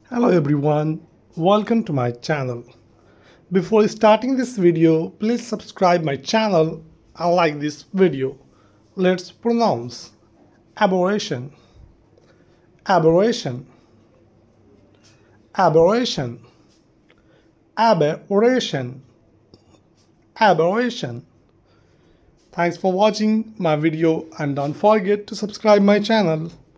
Hello everyone, welcome to my channel. Before starting this video, please subscribe my channel and like this video. Let's pronounce aberration, aberration, aberration, aberration, aberration. Thanks for watching my video and don't forget to subscribe my channel.